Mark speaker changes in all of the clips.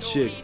Speaker 1: Check.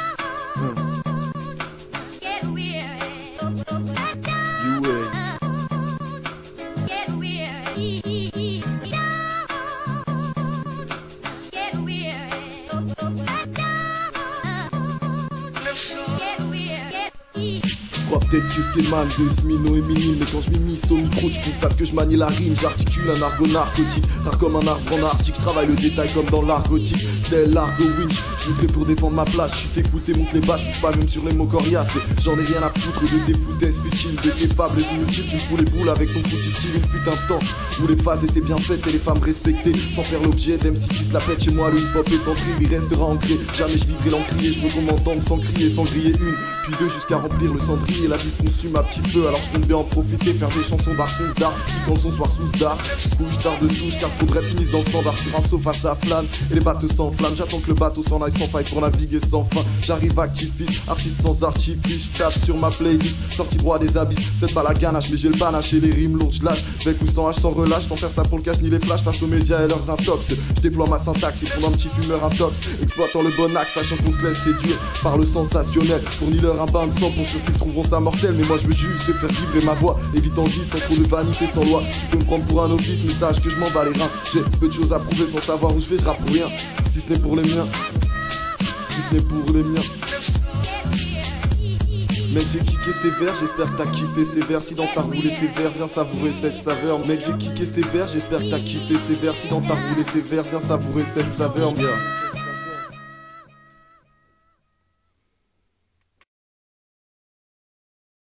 Speaker 1: Je crois peut-être que Stillman de Smino est minime, mais quand je m'immisce au micro, je constate que je manie la rime, j'articule un argot narcotique, rare comme un arbre en Arctique, je travaille le détail comme dans l'art gothique, tel l'argo winch, je voudrais pour défendre ma place, je suis écouté, monte les bâches, je pas même sur les mots coriaces, j'en ai rien à foutre de tes foutaises futiles, de tes fables inutiles, tu me fous les boules avec ton foutu style, il fut un temps où les phases étaient bien faites et les femmes respectées, sans faire l'objet d'MC qui se la pète, chez moi le hip hop est entré, il restera ancré, jamais je viderai l'encrier, je veux qu'on m'entende sans crier, sans griller une, puis deux jusqu'à remplir le cendrier. La vie se consume à petit feu, alors je compte bien en profiter, faire des chansons d'art, fonce d'art, qui quand le son soir sous d'art, couche tard de souche, car trop de rêves finissent dans le standard, sur un sofa ça flâne, et les bateaux s'enflamment, j'attends que le bateau s'en aille sans faille pour naviguer sans fin, j'arrive activiste, artiste sans artifice, je tape sur ma playlist, sorti droit des abysses, peut-être pas la ganache, mais j'ai le panache et les rimes lourdes, je lâche, avec ou sans hache, sans relâche, sans faire ça pour le cash ni les flashs, face aux médias et leurs intox, je déploie ma syntaxe, ils font un petit fumeur intox, exploitant le bon axe, sachant qu'on se laisse séduire par le sensationnel, fournis-leur un bain de sang pour sûr qu'ils trouveront ça mortel, mais moi je veux juste te faire vibrer ma voix, évitant vice, sans trop de vanité, sans loi, tu peux me prendre pour un novice, mais sache que je m'en bats les reins, j'ai peu de choses à prouver sans savoir où je vais, je rappe pour rien, si ce n'est pour les miens, si ce n'est pour les miens. Mec j'ai kické sévère, j'espère que t'as kiffé sévère. Si dans ta roulée sévère, viens savourer cette saveur. Mec j'ai kické sévère, j'espère que t'as kiffé sévère. Si dans ta roulée sévère, viens savourer cette saveur.